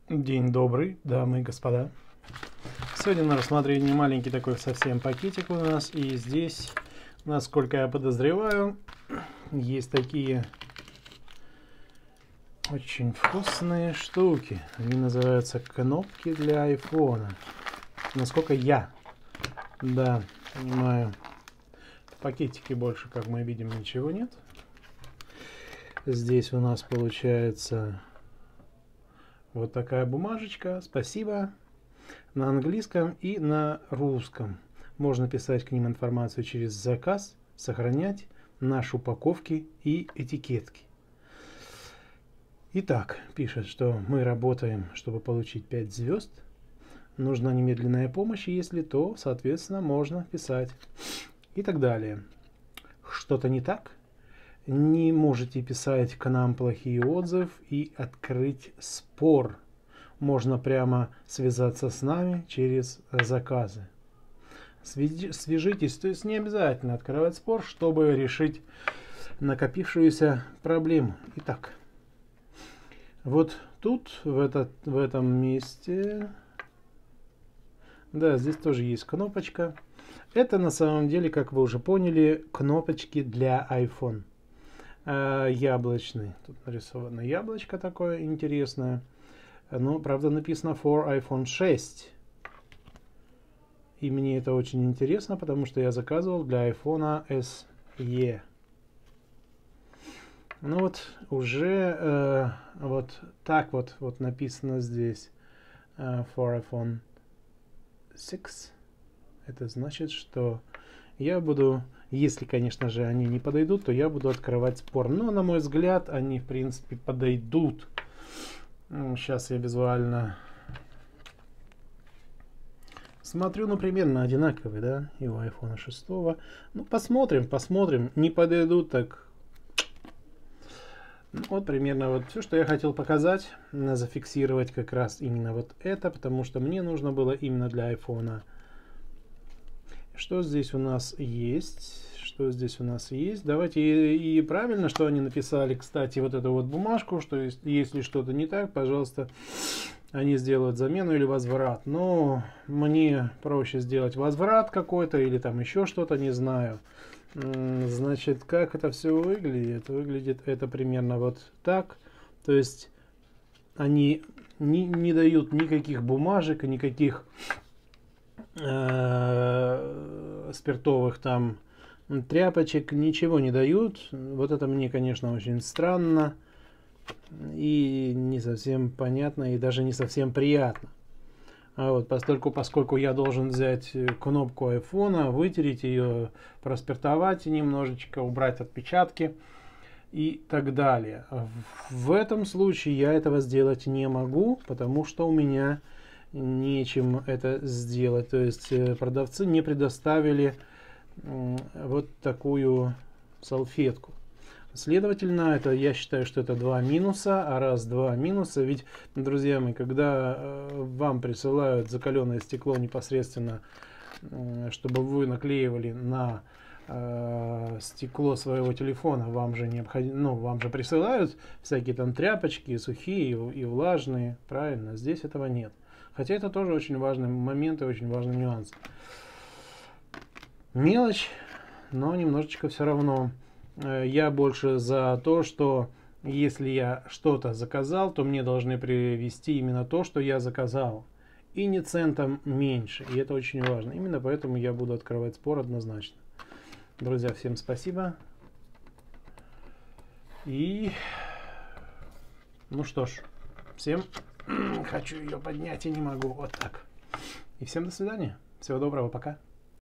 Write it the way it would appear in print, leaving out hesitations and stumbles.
День добрый, дамы и господа. Сегодня на рассмотрении маленький такой совсем пакетик у нас. И здесь, насколько я подозреваю, есть такие очень вкусные штуки. Они называются кнопки для айфона. Насколько я, понимаю, в пакетике больше, как мы видим, ничего нет. Здесь у нас получается вот такая бумажечка. Спасибо. На английском и на русском. Можно писать к ним информацию через заказ, сохранять наши упаковки и этикетки. Итак, пишет, что мы работаем, чтобы получить 5 звезд. Нужна немедленная помощь, если то, соответственно, можно писать. И так далее. Что-то не так? Не можете писать к нам плохие отзывы и открыть спор. Можно прямо связаться с нами через заказы. Свяжитесь, то есть не обязательно открывать спор, чтобы решить накопившуюся проблему. Итак, вот тут, в этом месте, да, здесь тоже есть кнопочка. Это на самом деле, как вы уже поняли, кнопочки для iPhone. Яблочный. Тут нарисовано яблочко такое интересное. Но, правда, написано for iPhone 6. И мне это очень интересно, потому что я заказывал для iPhone SE. Ну вот, уже вот так вот написано здесь for iPhone 6. Это значит, что я буду, если, конечно же, они не подойдут, то я буду открывать спор. Но, на мой взгляд, они, в принципе, подойдут. Сейчас я визуально смотрю, ну, примерно одинаковый, да, и у iPhone 6. Ну, посмотрим. Не подойдут, так... Ну, вот примерно вот все, что я хотел показать. Зафиксировать как раз именно вот это, потому что мне нужно было именно для iPhone. Что здесь у нас есть? Давайте, и правильно, что они написали, кстати, вот эту вот бумажку, что если что-то не так, пожалуйста, они сделают замену или возврат. Но мне проще сделать возврат какой-то или там еще что-то, не знаю. Значит, как это все выглядит? Выглядит это примерно вот так. То есть они не дают никаких бумажек, никаких спиртовых там тряпочек, ничего не дают. Вот это мне, конечно, очень странно и не совсем понятно, и даже не совсем приятно. А вот поскольку я должен взять кнопку айфона, вытереть ее, проспиртовать немножечко, убрать отпечатки и так далее. В этом случае я этого сделать не могу, потому что у меня нечем это сделать. То есть продавцы не предоставили вот такую салфетку. Следовательно, это, я считаю, что это два минуса, а раз два минуса, ведь, друзья мои, когда вам присылают закаленное стекло непосредственно, чтобы вы наклеивали на стекло своего телефона, вам же необходимо, вам же присылают всякие там тряпочки, сухие и влажные, правильно? Здесь этого нет. Хотя это тоже очень важный момент и очень важный нюанс. Мелочь, но немножечко все равно. Я больше за то, что если я что-то заказал, то мне должны привезти именно то, что я заказал. И не центом меньше. И это очень важно. Именно поэтому я буду открывать спор однозначно. Друзья, всем спасибо. И... Ну что ж, всем... Хочу ее поднять и не могу. Вот так. И всем до свидания. Всего доброго, пока.